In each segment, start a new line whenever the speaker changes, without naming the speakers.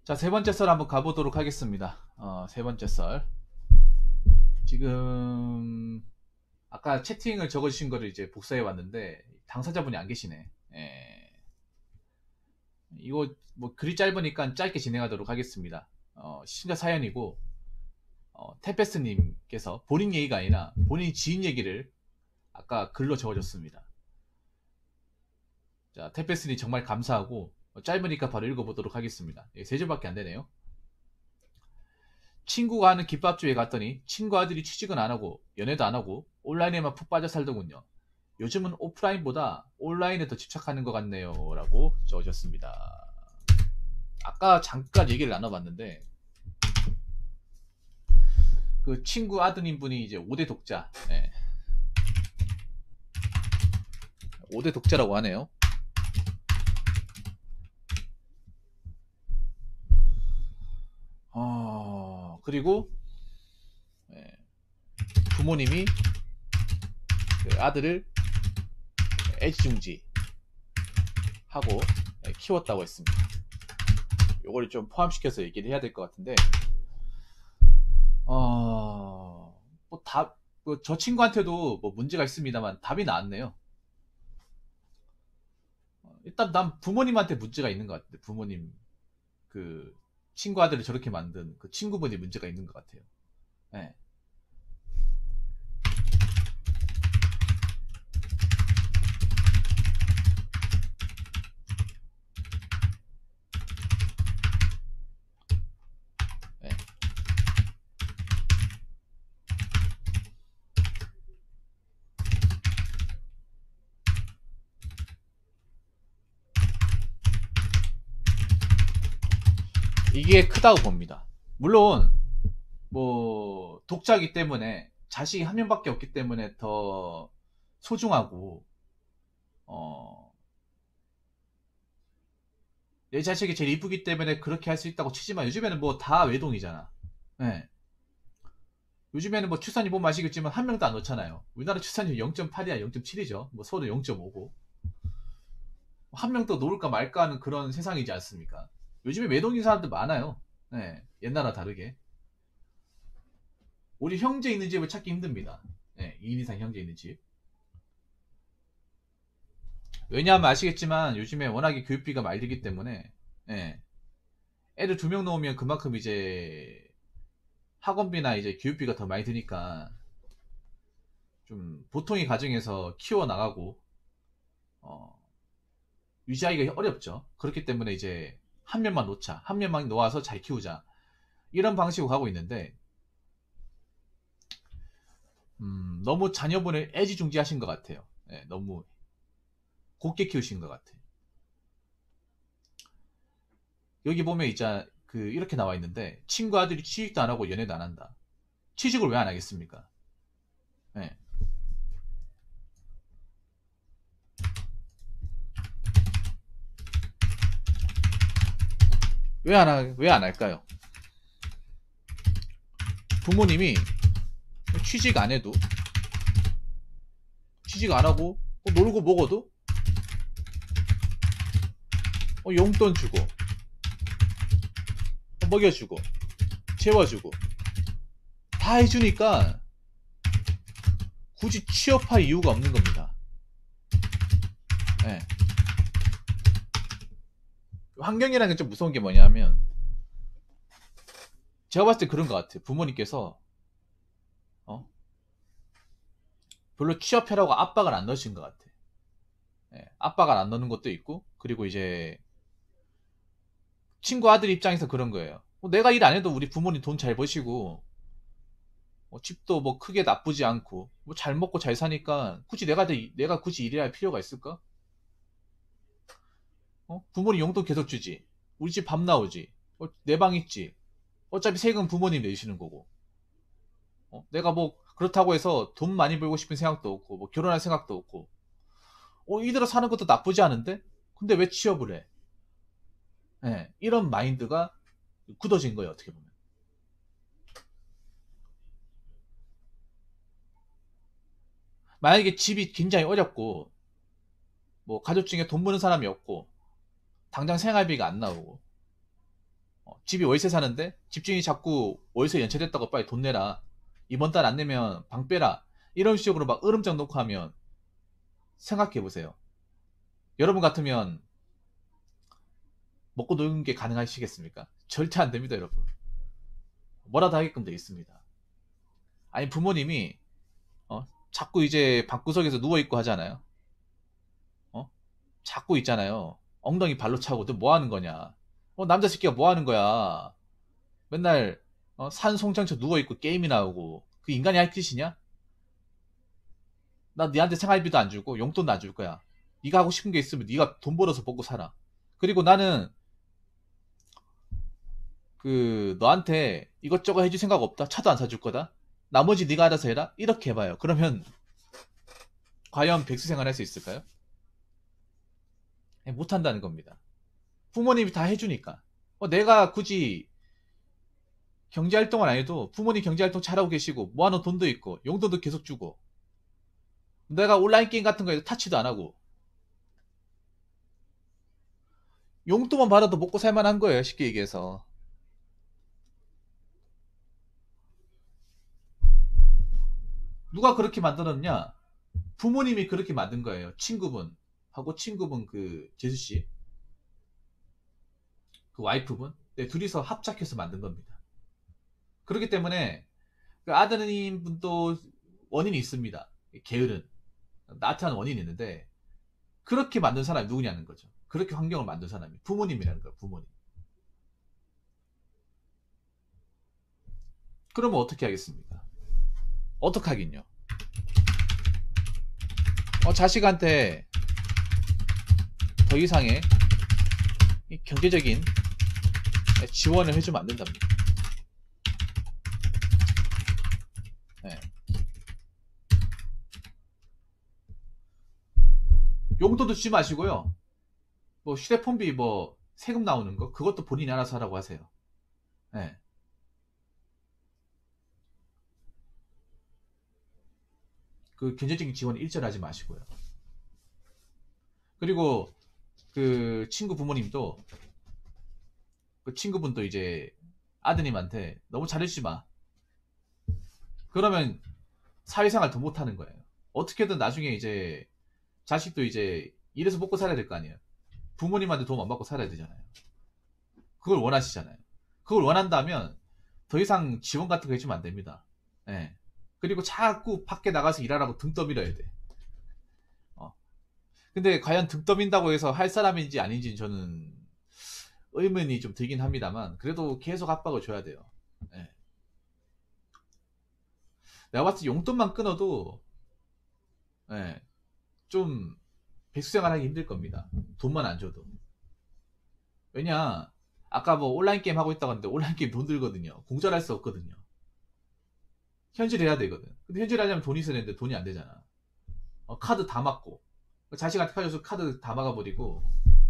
자, 세 번째 썰 한번 가보도록 하겠습니다. 세 번째 썰. 지금, 아까 채팅을 적어주신 거를 이제 복사해 왔는데, 당사자분이 안 계시네. 예. 이거, 뭐, 글이 짧으니까 짧게 진행하도록 하겠습니다. 신가 사연이고, 테페스님께서 본인 얘기가 아니라 본인 지인 얘기를 아까 글로 적어줬습니다. 자, 테페스님 정말 감사하고, 짧으니까 바로 읽어보도록 하겠습니다. 세 줄밖에 안 되네요. 친구가 하는 김밥집에 갔더니 친구 아들이 취직은 안 하고 연애도 안 하고 온라인에만 푹 빠져 살더군요. 요즘은 오프라인보다 온라인에 더 집착하는 것 같네요. 라고 적으셨습니다. 아까 잠깐 얘기를 나눠봤는데 그 친구 아드님 분이 이제 5대 독자. 네. 5대 독자라고 하네요. 그리고 부모님이 그 아들을 애지중지 하고 키웠다고 했습니다. 요걸 좀 포함시켜서 얘기를 해야 될 것 같은데 저 친구한테도 뭐 문제가 있습니다만 답이 나왔네요. 일단 난 부모님한테 문제가 있는 것 같아요. 부모님 그 친구 아들을 저렇게 만든 그 친구분이 문제가 있는 것 같아요. 네. 네. 이게 크다고 봅니다. 물론 뭐 독자이기 때문에 자식이 한 명밖에 없기 때문에 더 소중하고 내 자식이 제일 이쁘기 때문에 그렇게 할 수 있다고 치지만 요즘에는 뭐 다 외동이잖아. 네. 요즘에는 뭐 출산율 보면 아시겠지만 한 명도 안 넣잖아요. 우리나라 출산율 0.8이야 0.7이죠. 뭐 서울은 0.5고 한 명 더 놓을까 말까 하는 그런 세상이지 않습니까? 요즘에 외동인 사람들 많아요. 네. 옛날과 다르게 우리 형제 있는 집을 찾기 힘듭니다. 네. 2인 이상 형제 있는 집. 왜냐하면 아시겠지만 요즘에 워낙에 교육비가 많이 들기 때문에 예, 애를 2명 놓으면 그만큼 이제 학원비나 이제 교육비가 더 많이 드니까 좀 보통의 가정에서 키워 나가고 유지하기가 어렵죠. 그렇기 때문에 이제 한 명만 놓자, 한 명만 놓아서 잘 키우자 이런 방식으로 가고 있는데 너무 자녀분을 애지중지하신 것 같아요. 예, 너무 곱게 키우신 것 같아요. 여기 보면 이제 이렇게 나와 있는데 친구 아들이 취직도 안 하고 연애도 안 한다. 취직을 왜 안 하겠습니까? 네. 왜 안 할까요? 부모님이 취직 안 해도, 취직 안 하고, 놀고 먹어도, 용돈 주고, 먹여주고, 채워주고, 다 해주니까, 굳이 취업할 이유가 없는 겁니다. 네. 환경이라는 게 좀 무서운 게 뭐냐면, 제가 봤을 때 그런 것 같아요. 부모님께서, 별로 취업해라고 압박을 안 넣으신 것 같아요. 네. 압박을 안 넣는 것도 있고, 그리고 이제, 친구 아들 입장에서 그런 거예요. 내가 일 안 해도 우리 부모님 돈 잘 버시고, 집도 뭐 크게 나쁘지 않고, 뭐 잘 먹고 잘 사니까, 굳이 내가 굳이 일해야 할 필요가 있을까? 부모님 용돈 계속 주지. 우리 집 밥 나오지. 내 방 있지. 어차피 세금 부모님 내시는 거고. 내가 뭐 그렇다고 해서 돈 많이 벌고 싶은 생각도 없고, 뭐 결혼할 생각도 없고. 이대로 사는 것도 나쁘지 않은데? 근데 왜 취업을 해? 예, 이런 마인드가 굳어진 거예요, 어떻게 보면. 만약에 집이 굉장히 어렵고, 뭐 가족 중에 돈 버는 사람이 없고, 당장 생활비가 안 나오고, 집이 월세 사는데 집주인이 자꾸 월세 연체됐다고 빨리 돈 내라. 이번 달 안 내면 방 빼라. 이런 식으로 막 으름장 놓고 하면 생각해 보세요. 여러분 같으면 먹고 노는 게 가능하시겠습니까? 절대 안 됩니다, 여러분. 뭐라도 하게끔 돼 있습니다. 아니, 부모님이 자꾸 이제 방구석에서 누워있고 하잖아요. 자꾸 있잖아요. 엉덩이 발로 차고 너 뭐 하는 거냐. 남자 새끼가 뭐 하는 거야. 맨날 산송장처 누워있고 게임이나 하고 그 인간이 할 짓이냐? 나 니한테 생활비도 안 주고 용돈도 안 줄 거야. 네가 하고 싶은 게 있으면 네가 돈 벌어서 먹고 살아. 그리고 나는 너한테 이것저것 해줄 생각 없다. 차도 안 사줄 거다. 나머지 네가 알아서 해라. 이렇게 해봐요. 그러면 과연 백수생활 할 수 있을까요? 못한다는 겁니다. 부모님이 다 해주니까. 내가 굳이 경제활동을 안 해도 부모님 경제활동 잘하고 계시고 모아놓은 돈도 있고 용돈도 계속 주고 내가 온라인 게임 같은 거에도 타치도 안 하고 용돈만 받아도 먹고 살만한 거예요. 쉽게 얘기해서. 누가 그렇게 만들었냐? 부모님이 그렇게 만든 거예요. 친구분 하고 친구분 제수씨 그 와이프분 둘이서 합작해서 만든 겁니다. 그렇기 때문에 그 아드님 분도 원인이 있습니다. 게으른 나태한 원인이 있는데 그렇게 만든 사람이 누구냐는 거죠. 그렇게 환경을 만든 사람이 부모님이라는 거예요. 부모님. 그러면 어떻게 하겠습니까? 어떡하긴요. 자식한테 더 이상의 경제적인 지원을 해주면 안 된답니다. 네. 용돈도 주지 마시고요. 뭐 휴대폰비 세금 나오는 거 그것도 본인이 알아서 하라고 하세요. 네. 그 경제적인 지원 일절하지 마시고요. 그리고 그 친구 부모님도 그 친구분도 이제 아드님한테 너무 잘해주지 마. 그러면 사회생활 더 못하는 거예요. 어떻게든 나중에 이제 자식도 이제 일해서 먹고 살아야 될 거 아니에요. 부모님한테 도움 안 받고 살아야 되잖아요. 그걸 원하시잖아요. 그걸 원한다면 더 이상 지원 같은 거 해주면 안 됩니다. 네. 그리고 자꾸 밖에 나가서 일하라고 등 떠밀어야 돼. 근데 과연 등 떠민다고 해서 할 사람인지 아닌지는 저는 의문이 좀 들긴 합니다만 그래도 계속 압박을 줘야 돼요. 네. 내가 봤을 때 용돈만 끊어도 네, 좀 백수생활 하기 힘들 겁니다. 돈만 안 줘도. 왜냐 아까 온라인 게임 하고 있다고 하는데 온라인 게임 돈 들거든요. 공짜할 수 없거든요. 현질해야 되거든. 근데 현질하려면 돈이 있어야 되는데 돈이 안 되잖아. 카드 다 막고 자식한테 가져서 카드 다 막아버리고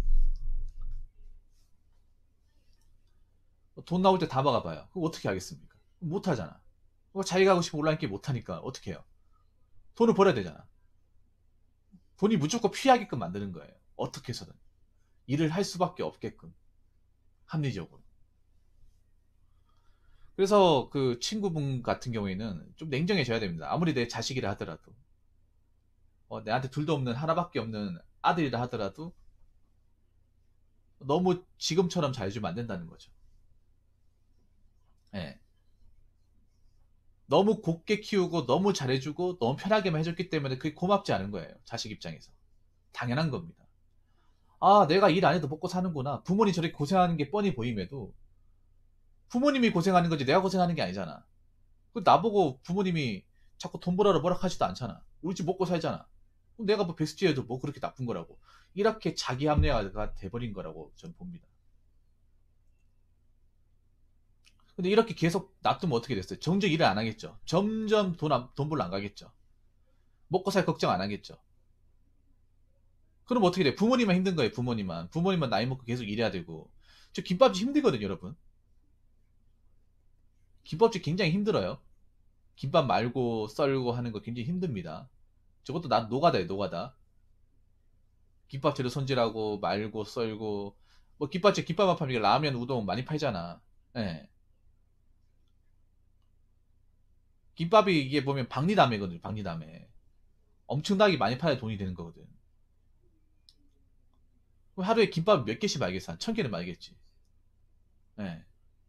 돈 나올 때 다 막아봐요. 그럼 어떻게 하겠습니까? 못하잖아. 자기가 하고 싶은 온라인 게임 못하니까 어떻게 해요? 돈을 벌어야 되잖아. 돈이 무조건 피하게끔 만드는 거예요. 어떻게 해서든. 일을 할 수밖에 없게끔. 합리적으로. 그래서 그 친구분 같은 경우에는 좀 냉정해져야 됩니다. 아무리 내 자식이라 하더라도. 내한테 둘도 없는 하나밖에 없는 아들이라 하더라도 너무 지금처럼 잘해주면 안 된다는 거죠. 예. 너무 곱게 키우고 너무 잘해주고 너무 편하게만 해줬기 때문에 그게 고맙지 않은 거예요. 자식 입장에서. 당연한 겁니다. 아, 내가 일 안 해도 먹고 사는구나. 부모님 저렇게 고생하는 게 뻔히 보임에도 부모님이 고생하는 거지 내가 고생하는 게 아니잖아. 나보고 부모님이 자꾸 돈 벌어라 뭐라 하지도 않잖아. 우리 집 먹고 살잖아. 내가 백수지해도 뭐 그렇게 나쁜 거라고. 이렇게 자기 합리화가 돼버린 거라고 저는 봅니다. 근데 이렇게 계속 놔두면 어떻게 됐어요? 정작 일을 안 하겠죠. 점점 돈 벌러 안 가겠죠. 먹고 살 걱정 안 하겠죠. 그럼 어떻게 돼? 부모님만 힘든 거예요. 부모님만 나이 먹고 계속 일해야 되고. 저 김밥집 힘들거든요, 여러분. 김밥집 굉장히 힘들어요. 김밥 말고 썰고 하는 거 굉장히 힘듭니다. 저것도 노가다예요, 노가다. 김밥 재료 손질하고 말고 썰고. 김밥집 김밥만 팔면 라면, 우동 많이 팔잖아. 예. 김밥이 이게 보면 박리담회거든요. 박리담회. 엄청나게 많이 팔아야 돈이 되는 거거든. 그럼 하루에 김밥 몇 개씩 말겠어? 한 1000개는 말겠지. 예.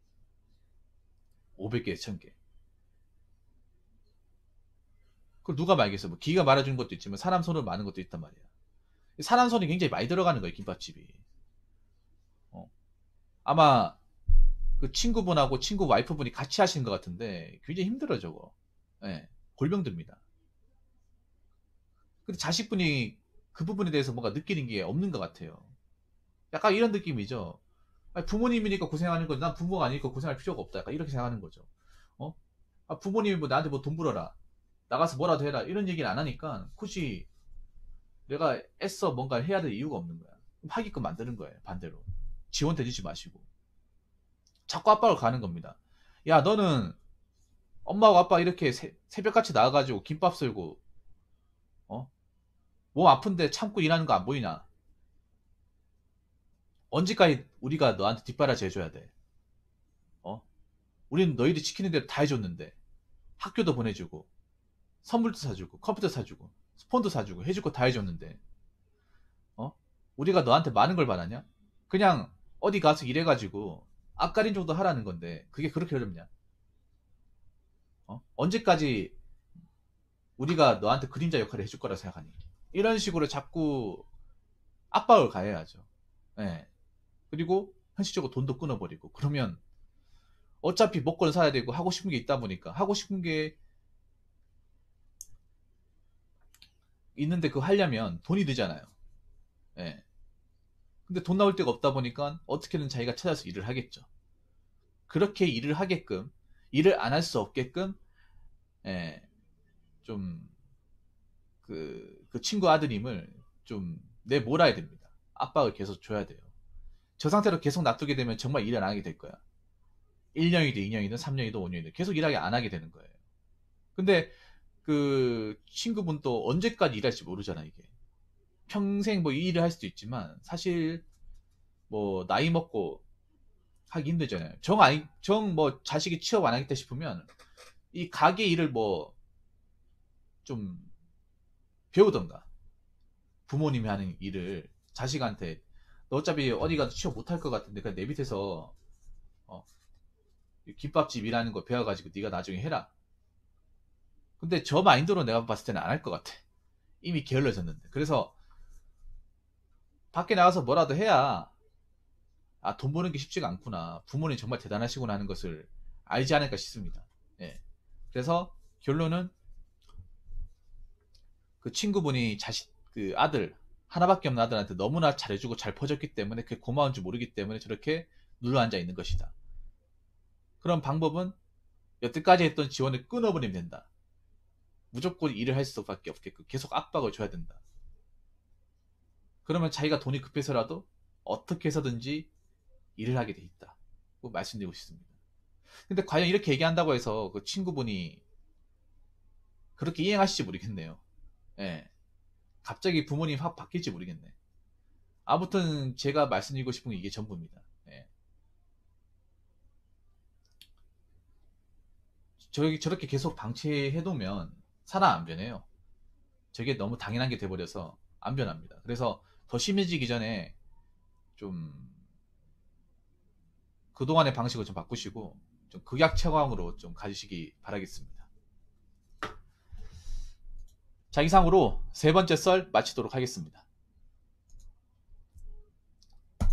500개, 1000개. 그걸 누가 말겠어? 뭐 기가 말아주는 것도 있지만 사람 손으로 많은 것도 있단 말이야. 사람 손이 굉장히 많이 들어가는 거예요, 김밥집이. 어. 아마 그 친구분하고 친구 와이프분이 같이 하시는 것 같은데 굉장히 힘들어 저거. 예. 골병 듭니다. 근데 자식분이 그 부분에 대해서 뭔가 느끼는 게 없는 것 같아요. 약간 이런 느낌이죠. 아니, 부모님이니까 고생하는 거지. 난 부모가 아니니까 고생할 필요가 없다. 약간 이렇게 생각하는 거죠. 어? 아, 부모님이 뭐 나한테 뭐 돈 벌어라. 나가서 뭐라도 해라. 이런 얘기를 안 하니까 굳이 내가 애써 뭔가를 해야 될 이유가 없는 거야. 하게끔 만드는 거예요. 반대로. 지원 대주지 마시고. 자꾸 압박을 가는 겁니다. 야, 너는 엄마하고 아빠 이렇게 새벽같이 나와가지고 김밥 썰고, 어? 몸 아픈데 참고 일하는 거 안 보이나? 언제까지 우리가 너한테 뒷바라지 해줘야 돼? 어? 우리는 너희들이 시키는 대로 다 해줬는데. 학교도 보내주고, 선물도 사주고, 컴퓨터 사주고, 폰도 사주고, 해줄 거 다 해줬는데, 어? 우리가 너한테 많은 걸 바라냐? 그냥 어디 가서 일해가지고, 앞가림 정도 하라는 건데, 그게 그렇게 어렵냐? 언제까지 우리가 너한테 그림자 역할을 해줄 거라 생각하니? 이런 식으로 자꾸 압박을 가해야죠. 예. 그리고 현실적으로 돈도 끊어버리고, 그러면 어차피 먹고는 사야 되고, 하고 싶은 게 있다 보니까, 하고 싶은 게 있는데 그거 하려면 돈이 들잖아요. 예. 근데 돈 나올 데가 없다 보니까 어떻게든 자기가 찾아서 일을 하겠죠. 그렇게 일을 하게끔, 일을 안 할 수 없게끔, 예, 좀, 그 친구 아드님을 좀 내몰아야 됩니다. 압박을 계속 줘야 돼요. 저 상태로 계속 놔두게 되면 정말 일을 안 하게 될 거야. 1년이든 2년이든 3년이든 5년이든 계속 일하게 안 하게 되는 거예요. 근데 그 친구분도 언제까지 일할지 모르잖아, 이게. 평생 뭐 이 일을 할 수도 있지만 사실 뭐 나이 먹고 하기 힘들잖아요. 정 뭐 자식이 취업 안 하겠다 싶으면 이 가게 일을 뭐 좀 배우던가, 부모님이 하는 일을 자식한테 너 어차피 어디 가서 취업 못 할 것 같은데 그냥 내 밑에서 어, 김밥집 일하는 거 배워가지고 네가 나중에 해라. 근데 저 마인드로 내가 봤을 때는 안 할 것 같아. 이미 게을러졌는데. 그래서 밖에 나가서 뭐라도 해야 아, 돈 버는 게 쉽지가 않구나. 부모님 정말 대단하시구나 하는 것을 알지 않을까 싶습니다. 예. 그래서 결론은 그 친구분이 그 아들, 하나밖에 없는 아들한테 너무나 잘해주고 잘 퍼줬기 때문에 그게 고마운 줄 모르기 때문에 저렇게 눌러앉아 있는 것이다. 그런 방법은 여태까지 했던 지원을 끊어버리면 된다. 무조건 일을 할 수밖에 없게끔 계속 압박을 줘야 된다. 그러면 자기가 돈이 급해서라도 어떻게 해서든지 일을 하게 돼 있다. 말씀드리고 싶습니다. 근데 과연 이렇게 얘기한다고 해서 그 친구분이 그렇게 이행하실지 모르겠네요. 예. 갑자기 부모님 확 바뀔지 모르겠네. 아무튼 제가 말씀드리고 싶은 게 이게 전부입니다. 예. 저렇게 계속 방치해두면 사람 안 변해요. 저게 너무 당연한 게 돼버려서 안 변합니다. 그래서 더 심해지기 전에 좀 그동안의 방식을 좀 바꾸시고 좀 극약체감으로 좀 가주시기 바라겠습니다. 자, 이상으로 세 번째 썰 마치도록 하겠습니다.